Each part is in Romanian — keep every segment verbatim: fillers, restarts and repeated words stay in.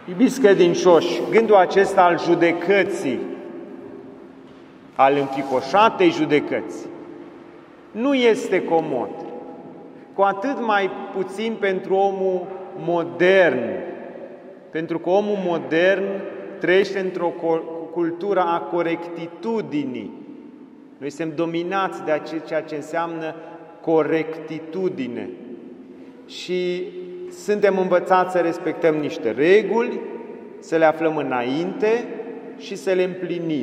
Iubiți credincioși, gândul acesta al judecății, al înfricoșatei judecăți, nu este comod, cu atât mai puțin pentru omul modern, pentru că omul modern trăiește într-o cultură a corectitudinii. Noi suntem dominați de ceea ce înseamnă corectitudine și suntem învățați să respectăm niște reguli, să le aflăm înainte și să le împlinim.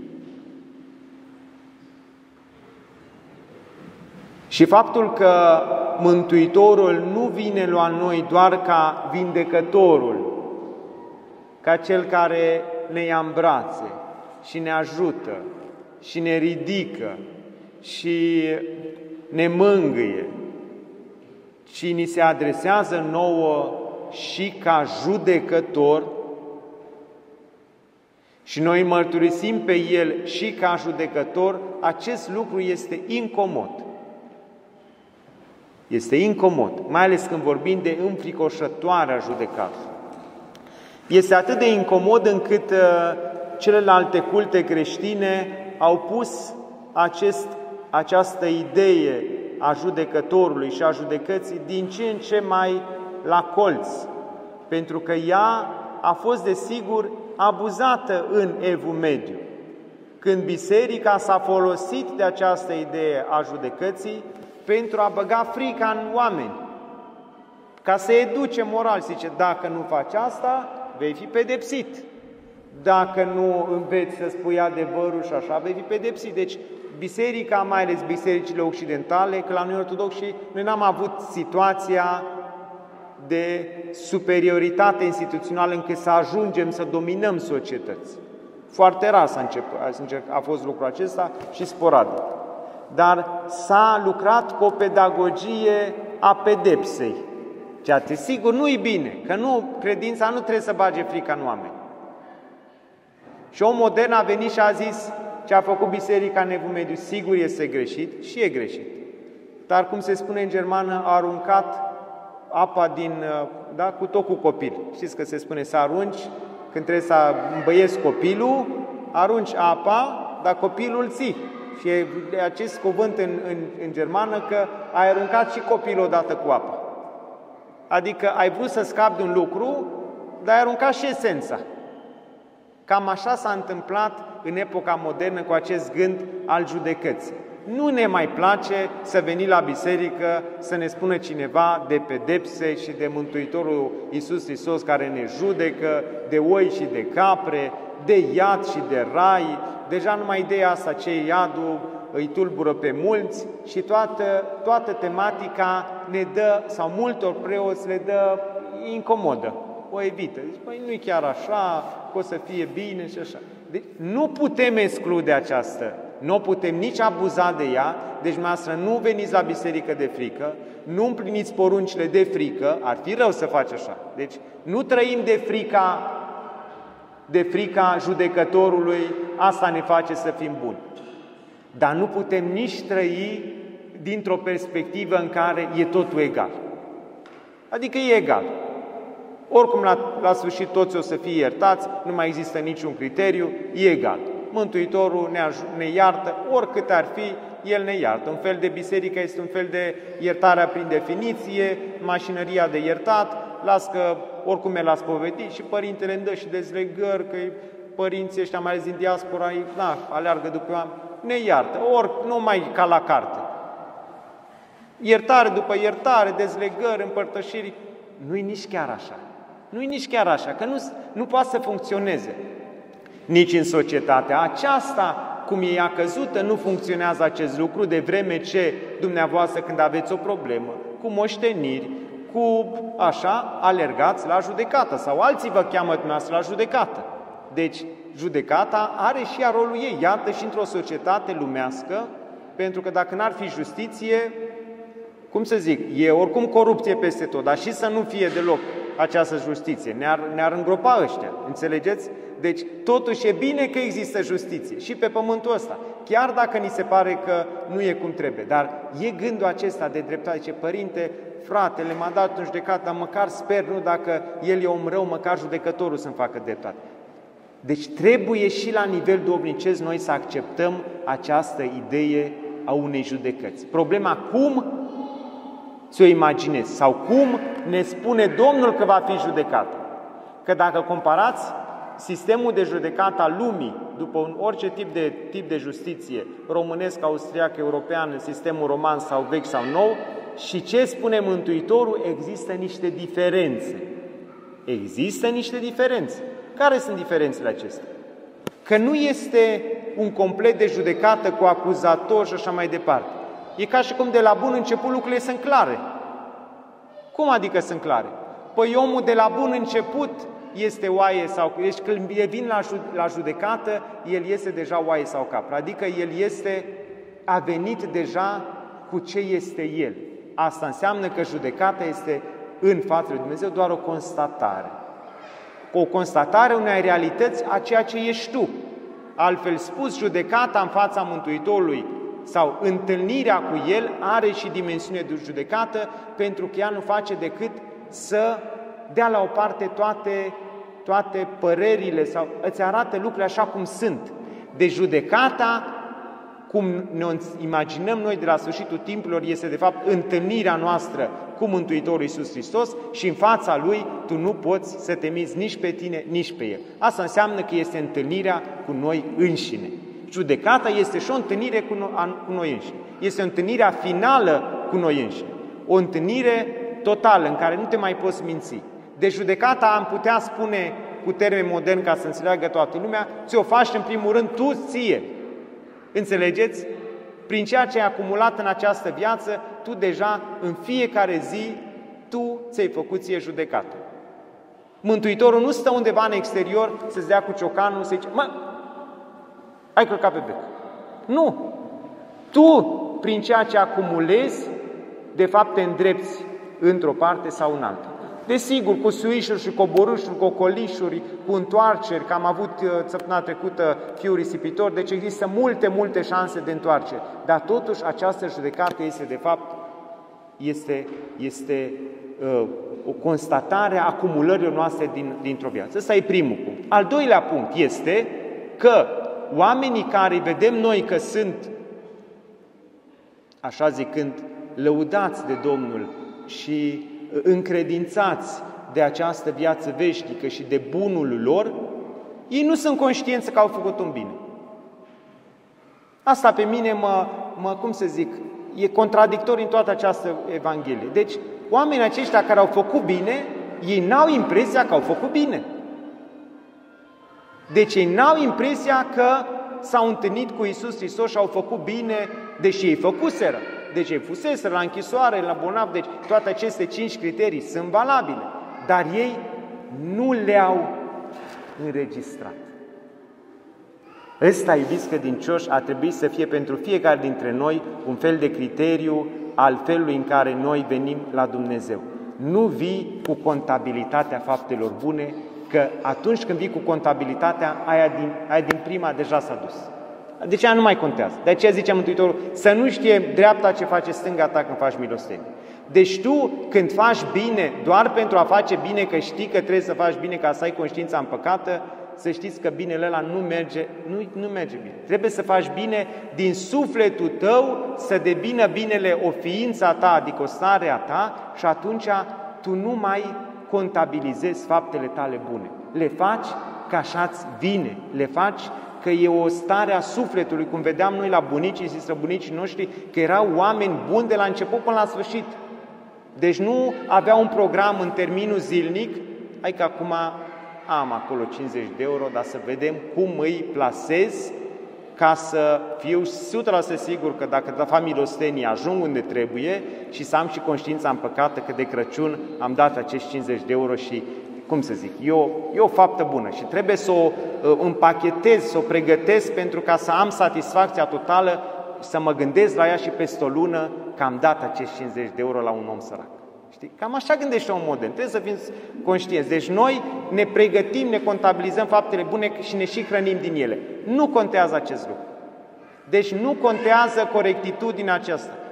Și faptul că Mântuitorul nu vine la noi doar ca vindecătorul, ca cel care ne ia în brațe și ne ajută și ne ridică și ne mângâie, ci ni se adresează nouă și ca judecător și noi mărturisim pe El și ca judecător, acest lucru este incomod. Este incomod, mai ales când vorbim de înfricoșătoarea judecată. Este atât de incomod încât uh, celelalte culte creștine au pus acest, această idee a judecătorului și a judecății din ce în ce mai la colț, pentru că ea a fost, desigur, abuzată în Evul Mediu, când biserica s-a folosit de această idee a judecății pentru a băga frica în oameni, ca să educe moral. Zice, dacă nu faci asta, vei fi pedepsit. Dacă nu înveți să spui adevărul și așa, vei fi pedepsit. Deci, biserica, mai ales bisericile occidentale, că la noi ortodoxi, noi n-am avut situația de superioritate instituțională încât să ajungem să dominăm societăți. Foarte rar s-a început, a fost lucrul acesta și sporadic. Dar s-a lucrat cu o pedagogie a pedepsei, ceea ce sigur nu-i bine, că nu, credința nu trebuie să bage frica în oameni. Și omul modern a venit și a zis, ce a făcut biserica în Evul Mediu, sigur este greșit și e greșit. Dar, cum se spune în germană, a aruncat apa din, da, cu tot cu copil. Știți că se spune să arunci, când trebuie să îmbăiezi copilul, arunci apa, dar copilul ții. Și e acest cuvânt în, în, în germană că ai aruncat și copilul odată cu apa. Adică ai vrut să scapi de un lucru, dar ai aruncat și esența. Cam așa s-a întâmplat în epoca modernă cu acest gând al judecății. Nu ne mai place să venim la biserică să ne spună cineva de pedepse și de Mântuitorul Iisus Hristos care ne judecă, de oi și de capre, de iad și de rai. Deja numai ideea asta, ce e iadul, îi tulbură pe mulți și toată, toată tematica ne dă, sau multor preoți le dă incomodă, o evită. Deci, păi nu-i chiar așa, că o să fie bine și așa. Deci, nu putem exclude această, nu putem nici abuza de ea, deci dumneavoastră nu veniți la biserică de frică, nu împliniți poruncile de frică, ar fi rău să faci așa. Deci nu trăim de frica, de frica judecătorului, asta ne face să fim buni. Dar nu putem nici trăi dintr-o perspectivă în care e totul egal. Adică e egal. Oricum, la, la sfârșit, toți o să fie iertați, nu mai există niciun criteriu, e egal. Mântuitorul ne, ne iartă, oricât ar fi, El ne iartă. Un fel de biserică este un fel de iertarea prin definiție, mașinăria de iertat, las că oricum el l-a spovedit și părintele îmi dă și dezlegări, că părinții ăștia, mai ales din diaspora, na, aleargă după oameni, ne iartă, ori nu mai ca la carte. Iertare după iertare, dezlegări, împărtășiri, nu-i nici chiar așa. Nu-i nici chiar așa, că nu, nu poate să funcționeze. Nici în societatea aceasta, cum e ea căzută, nu funcționează acest lucru, de vreme ce dumneavoastră, când aveți o problemă, cu moșteniri, cu așa, alergați la judecată sau alții vă cheamă dumneavoastră la judecată. Deci, judecata are și ea rolul ei, iată și într-o societate lumească, pentru că dacă n-ar fi justiție, cum să zic, e oricum corupție peste tot, dar și să nu fie deloc această justiție, ne-ar, ne-ar îngropa ăștia, înțelegeți? Deci, totuși e bine că există justiție și pe pământul ăsta, chiar dacă ni se pare că nu e cum trebuie, dar e gândul acesta de dreptate, zice, Părinte, fratele m-a dat în judecată, dar măcar sper, nu dacă el e om rău, măcar judecătorul să-mi facă dreptate. Deci trebuie și la nivel duhovnicesc noi să acceptăm această idee a unei judecăți. Problema cum ți-o imaginezi sau cum ne spune Domnul că va fi judecată. Că dacă comparați sistemul de judecată al lumii, după un orice tip de, tip de justiție, românesc, austriac, european, sistemul roman sau vechi sau nou, și ce spune Mântuitorul, există niște diferențe. Există niște diferențe. Care sunt diferențele acestea? Că nu este un complet de judecată cu acuzator și așa mai departe. E ca și cum de la bun început lucrurile sunt clare. Cum adică sunt clare? Păi omul de la bun început este oaie sau... Deci când vine la, la judecată, el este deja oaie sau capră. Adică el este, a venit deja cu ce este el. Asta înseamnă că judecata este în fața lui Dumnezeu doar o constatare. O constatare unei realități a ceea ce ești tu. Altfel spus, judecata în fața Mântuitorului sau întâlnirea cu El are și dimensiune de judecată, pentru că ea nu face decât să dea la o parte toate, toate părerile sau îți arată lucrurile așa cum sunt. De judecata, cum ne imaginăm noi de la sfârșitul timpurilor, este de fapt întâlnirea noastră cu Mântuitorul Iisus Hristos și în fața Lui tu nu poți să te miți nici pe tine, nici pe El. Asta înseamnă că este întâlnirea cu noi înșine. Judecata este și o întâlnire cu noi înșine. Este întâlnirea finală cu noi înșine. O întâlnire totală în care nu te mai poți minți. De judecata am putea spune cu termen modern ca să înțeleagă toată lumea, ți-o faci în primul rând tu ție. Înțelegeți? Prin ceea ce ai acumulat în această viață, tu deja în fiecare zi, tu ți-ai făcut ție judecată. Mântuitorul nu stă undeva în exterior să-ți dea cu ciocanul, să zice, mă, ai călcat pe bec. Nu! Tu, prin ceea ce acumulezi, de fapt te îndrepți într-o parte sau în alta. Desigur, cu suișuri și coborâșuri, cu ocolișuri, cu întoarceri, că am avut săptămâna trecută fiul risipitor, deci există multe, multe șanse de întoarcere. Dar totuși această judecată este, de fapt, este, este uh, o constatare a acumulărilor noastre din, dintr-o viață. Ăsta e primul punct. Al doilea punct este că oamenii care vedem noi că sunt, așa zicând, lăudați de Domnul și încredințați de această viață veșnică și de bunul lor, ei nu sunt conștienți că au făcut un bine. Asta pe mine mă, mă cum să zic, e contradictor în toată această Evanghelie. Deci, oamenii aceștia care au făcut bine, ei n-au impresia că au făcut bine. Deci ei n-au impresia că s-au întâlnit cu Iisus Hristos și au făcut bine, deși ei făcuseră. Deci ei fuseseră la închisoare, la bolnav, deci toate aceste cinci criterii sunt valabile, dar ei nu le-au înregistrat. Ăsta, iubiți credincioși, ar trebui să fie pentru fiecare dintre noi un fel de criteriu al felului în care noi venim la Dumnezeu. Nu vii cu contabilitatea faptelor bune, că atunci când vii cu contabilitatea, aia din, aia din prima deja s-a dus. Deci aia nu mai contează. De aceea zice Mântuitorul, să nu știe dreapta ce face stânga ta când faci milostenie. Deci tu, când faci bine, doar pentru a face bine, că știi că trebuie să faci bine ca să ai conștiința împăcată, să știți că binele ăla nu merge, nu, nu merge bine. Trebuie să faci bine din sufletul tău, să devină binele o ființa ta, adică o starea ta, și atunci tu nu mai contabilizezi faptele tale bune. Le faci că așa-ți vine, le faci că e o stare a sufletului, cum vedeam noi la bunicii și străbunicii noștri, că erau oameni buni de la început până la sfârșit. Deci nu aveau un program în terminul zilnic, hai că acum am acolo cincizeci de euro, dar să vedem cum îi plasez ca să fiu o sută la sută sigur că dacă fac milostenie ajung unde trebuie și să am și conștiința împăcată că de Crăciun am dat acești cincizeci de euro și, cum să zic, e o, e o faptă bună și trebuie să o împachetez, să o pregătesc pentru ca să am satisfacția totală, să mă gândesc la ea și peste o lună că am dat acești cincizeci de euro la un om sărac. Știi? Cam așa gândește un modern. Trebuie să fim conștienți. Deci noi ne pregătim, ne contabilizăm faptele bune și ne și hrănim din ele. Nu contează acest lucru. Deci nu contează corectitudinea aceasta.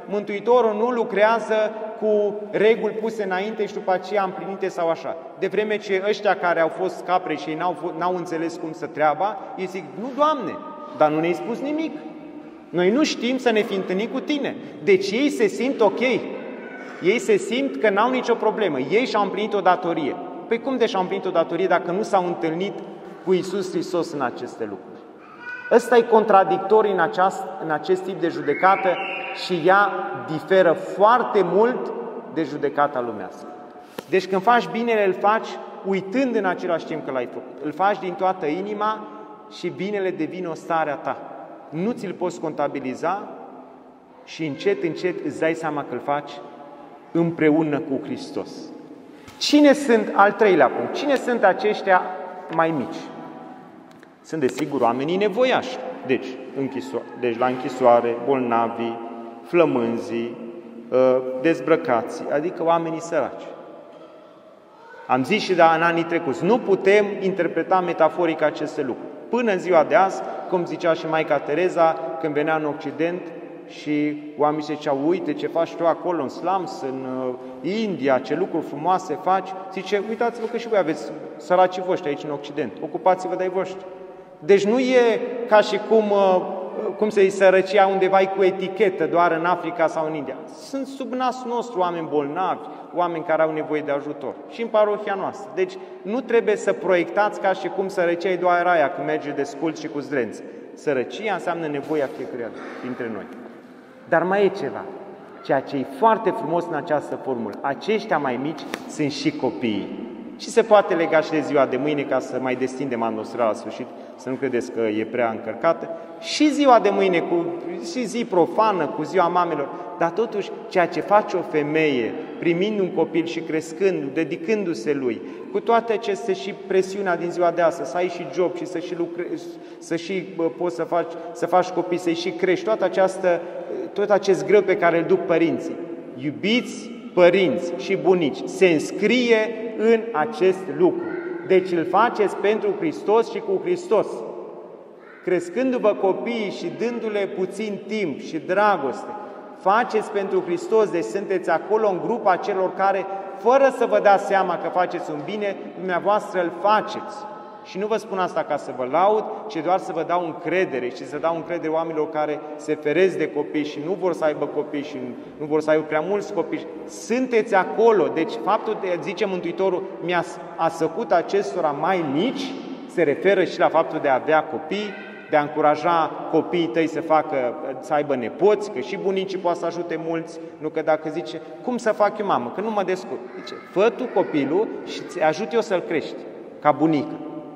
Mântuitorul nu lucrează cu reguli puse înainte și după aceea împlinite sau așa. De vreme ce ăștia care au fost capre și ei n-au, n-au înțeles cum să treaba, ei zic, nu, Doamne, dar nu ne-ai spus nimic. Noi nu știm să ne fi întâlnit cu Tine. Deci ei se simt ok. Ei se simt că n-au nicio problemă. Ei și-au împlinit o datorie. Păi cum de și-au împlinit o datorie dacă nu s-au întâlnit cu Iisus Hristos în aceste lucruri? Ăsta e contradictoriu în, aceast, în acest tip de judecată și ea diferă foarte mult de judecata lumească. Deci când faci binele, îl faci uitând în același timp că l-ai făcut. Îl faci din toată inima și binele devine o stare a ta. Nu ți-l poți contabiliza și încet, încet îți dai seama că îl faci împreună cu Hristos. Cine sunt, al treilea punct, cine sunt aceștia mai mici? Sunt desigur oamenii nevoiași, deci, închiso- deci la închisoare, bolnavii, flămânzii, dezbrăcații, adică oamenii săraci. Am zis și de în anii trecuți, nu putem interpreta metaforic aceste lucruri. Până în ziua de azi, cum zicea și Maica Tereza, când venea în Occident și oamenii se ziceau, uite ce faci tu acolo în slums, în India, ce lucruri frumoase faci, zice, uitați-vă că și voi aveți săracii voștri aici în Occident, ocupați-vă de ai voștri. Deci nu e ca și cum, cum se zice, sărăcia undeva cu etichetă doar în Africa sau în India. Sunt sub nasul nostru oameni bolnavi, oameni care au nevoie de ajutor și în parohia noastră. Deci nu trebuie să proiectați ca și cum sărăcia e doar aia când merge de scult și cu zdrenț. Sărăcia înseamnă nevoia fiecăruia dintre noi. Dar mai e ceva, ceea ce e foarte frumos în această formulă. Aceștia mai mici sunt și copiii. Și se poate lega și de ziua de mâine, ca să mai destindem atmosfera la sfârșit, să nu credeți că e prea încărcată. Și ziua de mâine, cu, și zi profană, cu ziua mamelor, dar totuși ceea ce face o femeie, primind un copil și crescând, dedicându-se lui, cu toate aceste și presiunea din ziua de astăzi, să ai și job și să și lucrezi, să și bă, poți să faci, să faci copii, să-i și crești, toată această, tot acest greu pe care îl duc părinții. Iubiți părinți și bunici, se înscrie în acest lucru. Deci îl faceți pentru Hristos și cu Hristos. Crescându-vă copiii și dându-le puțin timp și dragoste, faceți pentru Hristos, deci sunteți acolo în grupa celor care, fără să vă dați seama că faceți un bine, dumneavoastră îl faceți. Și nu vă spun asta ca să vă laud, ci doar să vă dau încredere și să dau încredere oamenilor care se feresc de copii și nu vor să aibă copii și nu vor să aibă prea mulți copii. Sunteți acolo. Deci faptul de, zice Mântuitorul, mi-a asăcut acestora mai mici, se referă și la faptul de a avea copii, de a încuraja copiii tăi să facă, să aibă nepoți, că și bunicii poate să ajute mulți, nu că dacă zice, cum să fac eu, mamă, că nu mă descurc. Zice, fă tu copilul și îți ajut eu să-l crești, ca bunică.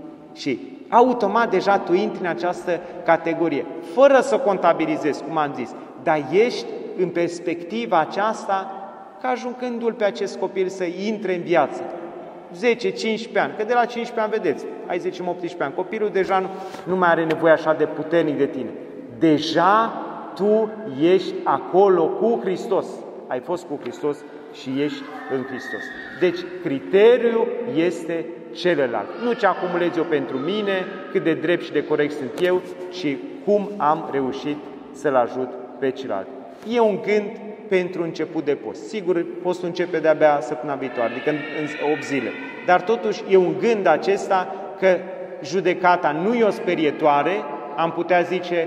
Și automat deja tu intri în această categorie, fără să contabilizezi, cum am zis, dar ești în perspectiva aceasta ca ajuncându-l pe acest copil să intre în viață. zece cincisprezece ani, că de la cincisprezece ani, vedeți, hai zicem optsprezece ani, copilul deja nu, nu mai are nevoie așa de puternic de tine. Deja tu ești acolo cu Hristos. Ai fost cu Hristos și ești în Hristos. Deci criteriul este celălalt. Nu ce acumulez eu pentru mine, cât de drept și de corect sunt eu, ci cum am reușit să-l ajut pe celălalt. E un gând pentru început de post. Sigur, postul începe de-abia săptămâna viitoare, adică în opt zile. Dar totuși e un gând acesta că judecata nu e o sperietoare, am putea zice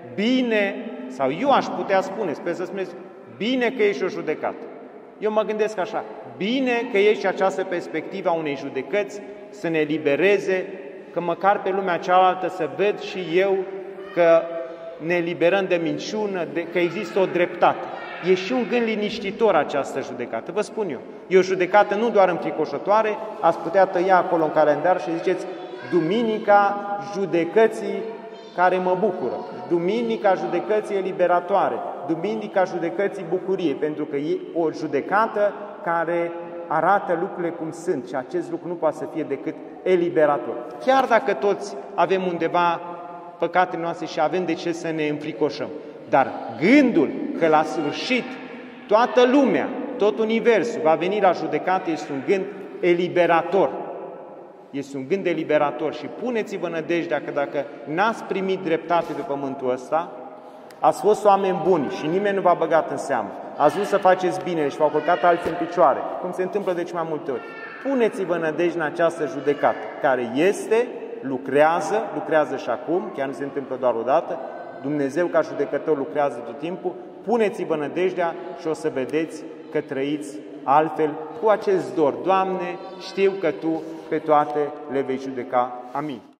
bine, sau eu aș putea spune, sper să spuneți, bine că ești o judecată. Eu mă gândesc așa, bine că ești această perspectivă a unei judecăți să ne elibereze, că măcar pe lumea cealaltă să ved și eu că ne eliberăm de minciună, de, că există o dreptate. E și un gând liniștitor această judecată, vă spun eu. E o judecată nu doar înfricoșătoare, ați putea tăia acolo în calendar și ziceți Duminica judecății care mă bucură, Duminica judecății eliberatoare, Duminica judecății bucuriei, pentru că e o judecată care arată lucrurile cum sunt și acest lucru nu poate să fie decât eliberator. Chiar dacă toți avem undeva păcatele noastre și avem de ce să ne înfricoșăm, dar gândul că la sfârșit toată lumea, tot universul va veni la judecată este un gând eliberator. Este un gând eliberator și puneți-vă nădejdea că dacă n-ați primit dreptate pe pământul ăsta, Ați fost oameni buni și nimeni nu v-a băgat în seamă. Ați vrut să faceți bine și v-au călcat alții în picioare, cum se întâmplă deci mai multe ori. Puneți-vă nădejde în această judecată, care este, lucrează, lucrează și acum, chiar nu se întâmplă doar o dată, Dumnezeu ca judecător lucrează tot timpul, puneți-vă nădejdea și o să vedeți că trăiți altfel cu acest dor. Doamne, știu că Tu pe toate le vei judeca. Amin.